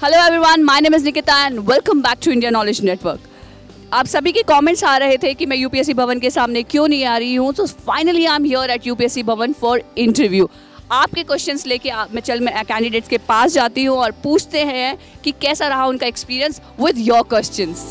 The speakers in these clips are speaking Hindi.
Hello everyone, my name is Nikita and welcome back to India knowledge network. आप सभी के कमेंट्स आ रहे थे कि मैं यूपीएससी भवन के सामने क्यों नहीं आ रही हूँ, तो finally I am here at UPSC Bhavan for interview. आपके क्वेश्चंस लेके मैं कैंडिडेट्स के पास जाती हूँ और पूछते हैं कि कैसा रहा उनका एक्सपीरियंस विद योर क्वेश्चंस।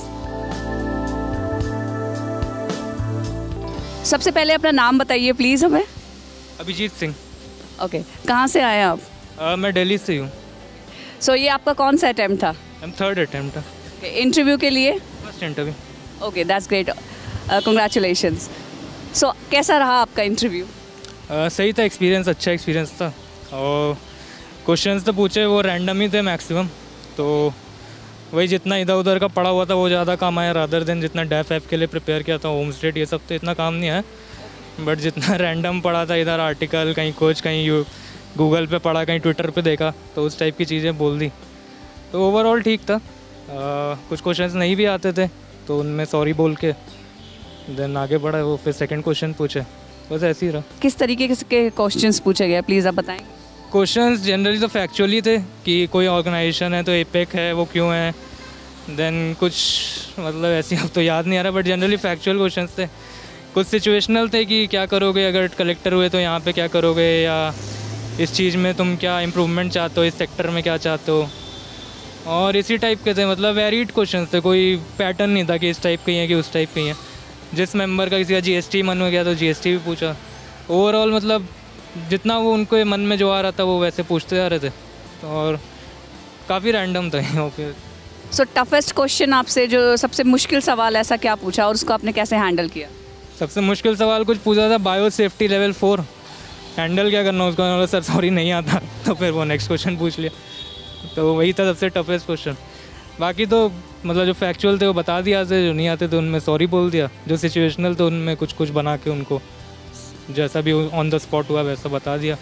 सबसे पहले अपना नाम बताइए प्लीज़ हमें। अभिजीत सिंह। ओके, कहाँ से आए आप? मैं दिल्ली से हूँ। सो ये आपका कौन सा अटैम्प्ट था? थर्ड अटैम्प्ट था। इंटरव्यू के लिए? First interview. Okay, that's great, congratulations. So कैसा रहा आपका इंटरव्यू? सही था, एक्सपीरियंस अच्छा एक्सपीरियंस था। और क्वेश्चंस तो पूछे वो रैंडम ही थे मैक्सिमम, तो वही जितना इधर उधर का पढ़ा हुआ था वो ज़्यादा काम आया रादर देन जितना डेफ एफ के लिए प्रिपेयर किया था। होम स्टेट ये सब तो इतना काम नहीं है, बट जितना रैंडम पढ़ा था इधर आर्टिकल कहीं कुछ कहीं गूगल पे पढ़ा कहीं ट्विटर पे देखा तो उस टाइप की चीज़ें बोल दी। तो ओवरऑल ठीक था। कुछ क्वेश्चंस नहीं भी आते थे तो उनमें सॉरी बोल के देन आगे बढ़ा। वो फिर सेकंड क्वेश्चन पूछे, बस ऐसे ही रहा। किस तरीके के क्वेश्चंस पूछे गए प्लीज़ आप बताएं। क्वेश्चंस जनरली तो फैक्चुअली थे कि कोई ऑर्गेनाइजेशन है तो एपेक है वो क्यों है, देन कुछ मतलब ऐसी अब तो याद नहीं आ रहा, बट जनरली फैक्चुअल क्वेश्चंस थे। कुछ सिचुएशनल थे कि क्या करोगे अगर कलेक्टर हुए तो यहाँ पे क्या करोगे, या इस चीज़ में तुम क्या इम्प्रूवमेंट चाहते हो, इस सेक्टर में क्या चाहते हो, और इसी टाइप के थे। मतलब वेरिड क्वेश्चंस थे, कोई पैटर्न नहीं था कि इस टाइप के ही हैं कि उस टाइप के ही हैं। जिस मेंबर का किसी का जीएसटी मन हो गया तो जीएसटी भी पूछा। ओवरऑल मतलब जितना वो उनको मन में जो आ रहा था वो वैसे पूछते जा रहे थे, और काफ़ी रैंडम था यहाँ पे। सो टफेस्ट क्वेश्चन आपसे जो सबसे मुश्किल सवाल ऐसा क्या पूछा और उसको आपने कैसे हैंडल किया? सबसे मुश्किल सवाल कुछ पूछा था बायो सेफ्टी लेवल 4, हैंडल क्या करना उसका। सर सॉरी नहीं आता, तो फिर वो नेक्स्ट क्वेश्चन पूछ लिया। तो वही था सबसे टफेस्ट क्वेश्चन। बाकी तो मतलब जो फैक्चुअल थे वो बता दिया थे, जो नहीं आते थे उनमें सॉरी बोल दिया, जो सिचुएशनल थे उनमें कुछ कुछ बना के उनको जैसा भी ऑन द स्पॉट हुआ वैसा बता दिया।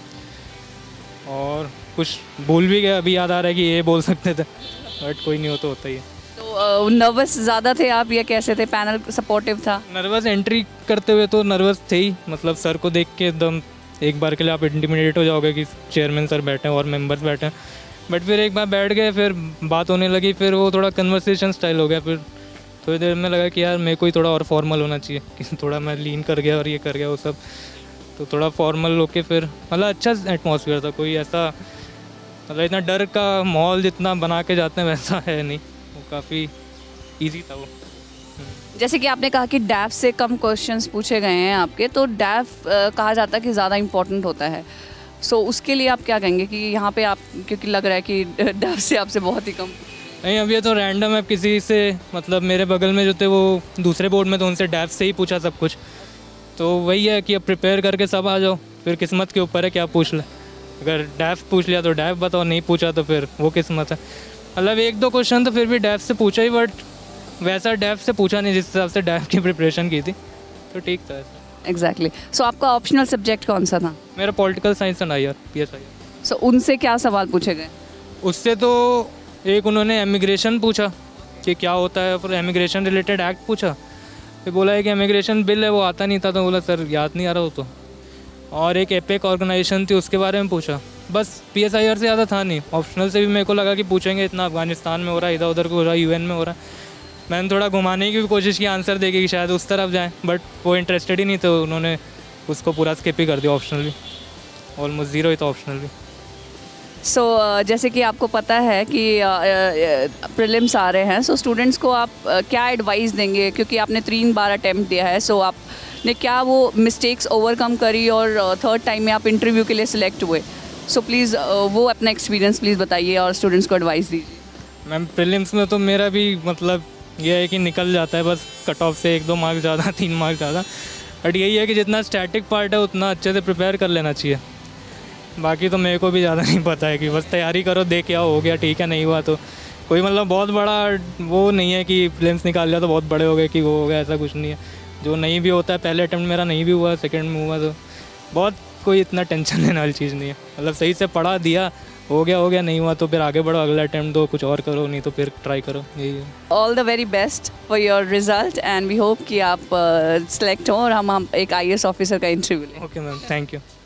और कुछ भूल भी गया, अभी याद आ रहा है कि ये बोल सकते थे, बट कोई नहीं हो तो होता ही है। तो नर्वस ज़्यादा थे आप या कैसे थे? पैनल सपोर्टिव था? नर्वस एंट्री करते हुए तो नर्वस थे ही, मतलब सर को देख के एकदम एक बार के लिए आप इंटिमिडेट हो जाओगे कि चेयरमैन सर बैठे हैं और मेंबर्स बैठे हैं, बट फिर एक बार बैठ गए फिर बात होने लगी, फिर वो थोड़ा कन्वर्सेशन स्टाइल हो गया। फिर थोड़ी देर में लगा कि यार मेरे को ही थोड़ा और फॉर्मल होना चाहिए, कि थोड़ा मैं लीन कर गया और ये कर गया वो सब, तो थोड़ा फॉर्मल होके फिर मतलब अच्छा एटमॉस्फेयर था। कोई ऐसा मतलब इतना डर का माहौल जितना बना के जाते हैं वैसा है नहीं, वो काफ़ी ईजी था वो। जैसे कि आपने कहा कि डैफ से कम क्वेश्चंस पूछे गए हैं आपके, तो डैफ कहा जाता है कि ज़्यादा इम्पोर्टेंट होता है। सो उसके लिए आप क्या कहेंगे कि यहाँ पे आप, क्योंकि लग रहा है कि डैफ से आपसे बहुत ही कम? नहीं, अब ये तो रैंडम है। किसी से मतलब मेरे बगल में जो थे वो दूसरे बोर्ड में, तो उनसे डैफ से ही पूछा सब कुछ। तो वही है कि अब प्रिपेयर करके सब आ जाओ, फिर किस्मत के ऊपर है क्या पूछ ले। अगर डैफ पूछ लिया तो डैफ बताओ, नहीं पूछा तो फिर वो किस्मत है। मतलब एक दो क्वेश्चन तो फिर भी डैफ से पूछा ही, बट वैसा डैफ से पूछा नहीं जिस हिसाब से डैफ की प्रिपरेशन की थी, तो ठीक था ऐसा। एग्जैक्टली। सो आपका ऑप्शनल सब्जेक्ट कौन सा था? मेरा political science and IR PSI। So उनसे क्या सवाल पूछे गए? उससे तो एक उन्होंने इमिग्रेशन पूछा कि क्या होता है, फिर इमिग्रेशन रिलेटेड एक्ट पूछा, फिर बोला है कि इमिग्रेशन बिल है वो आता नहीं था, तो बोला सर याद नहीं आ रहा हो तो। और एक एपेक ऑर्गेनाइजेशन थी उसके बारे में पूछा, बस PSIR से ज़्यादा था नहीं। ऑप्शनल से भी मेरे को लगा कि पूछेंगे, इतना अफगानिस्तान में हो रहा है, इधर उधर को हो रहा है, UN में हो रहा है। मैंने थोड़ा घुमाने की भी कोशिश की आंसर देके कि शायद उस तरफ जाएं, बट वो इंटरेस्टेड ही नहीं, तो उन्होंने उसको पूरा स्किप ही कर दिया। ऑप्शनल भी ऑलमोस्ट ज़ीरो ही था, ऑप्शनल भी। सो जैसे कि आपको पता है कि प्रीलिम्स आ रहे हैं, सो स्टूडेंट्स को आप क्या एडवाइस देंगे, क्योंकि आपने 3 बार अटैम्प्ट दिया है, सो आपने क्या वो मिस्टेक्स ओवरकम करी और थर्ड टाइम में आप इंटरव्यू के लिए सिलेक्ट हुए? सो प्लीज़ वो अपना एक्सपीरियंस प्लीज़ बताइए और स्टूडेंट्स को एडवाइस दीजिए। मैम प्रीलिम्स में तो मेरा भी मतलब ये है कि निकल जाता है बस कट ऑफ से 1-2 मार्क्स ज़्यादा, 3 मार्क्स ज़्यादा, बट यही है कि जितना स्टैटिक पार्ट है उतना अच्छे से प्रिपेयर कर लेना चाहिए। बाकी तो मेरे को भी ज़्यादा नहीं पता है, कि बस तैयारी करो, देख क्या हो गया ठीक है, नहीं हुआ तो कोई मतलब बहुत बड़ा वो नहीं है कि प्रीलिम्स निकाल लिया तो बहुत बड़े हो गए कि वो हो गया, ऐसा कुछ नहीं है। जो नहीं भी होता है, पहले अटैम्प्ट मेरा नहीं भी हुआ, सेकंड में हुआ, तो बहुत कोई इतना टेंशन लेने वाली चीज़ नहीं है। मतलब सही से पढ़ा दिया, हो गया, नहीं हुआ तो फिर आगे बढ़ो, अगला अटैम्प्ट दो, कुछ और करो, नहीं तो फिर ट्राई करो, यही है। All the very best for your result and we hope कि आप सिलेक्ट हो और हम एक IAS ऑफिसर का इंटरव्यू लें। Okay ma'am, thank you.